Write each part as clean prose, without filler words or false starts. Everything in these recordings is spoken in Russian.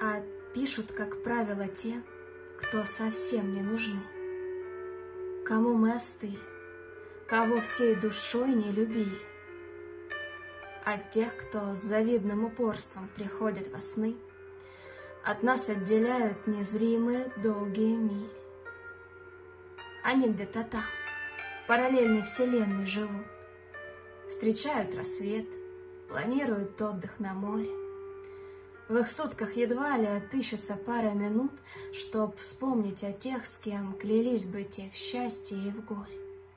А пишут, как правило, те, кто совсем не нужны, кому мы остыли, кого всей душой не любили. От тех, кто с завидным упорством приходит во сны, от нас отделяют незримые долгие мили. Они где-то там, в параллельной вселенной живут, встречают рассвет, планируют отдых на море. В их сутках едва ли отыщется пара минут, чтоб вспомнить о тех, с кем клялись быть и в счастье, и в горе.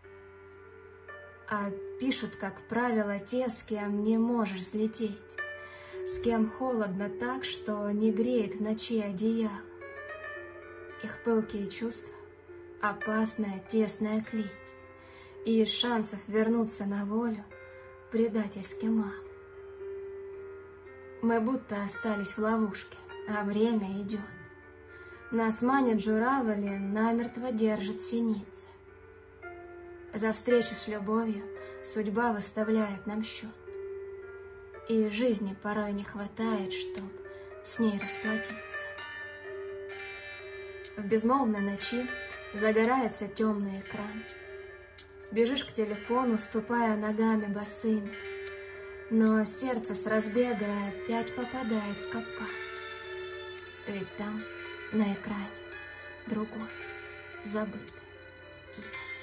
А пишут, как правило, те, с кем не можешь взлететь, с кем холодно так, что не греет в ночи одеяло. Их пылкие чувства — опасная тесная клеть, и шансов вернуться на волю предательски мало. Мы будто остались в ловушке, а время идет. Нас манит журавли, намертво держит синица. За встречу с любовью судьба выставляет нам счет, и жизни порой не хватает, чтоб с ней расплатиться. В безмолвной ночи загорается темный экран. Бежишь к телефону, ступая ногами босыми, но сердце с разбега опять попадает в капкан. Ведь там, на экране, другое, забытое имя.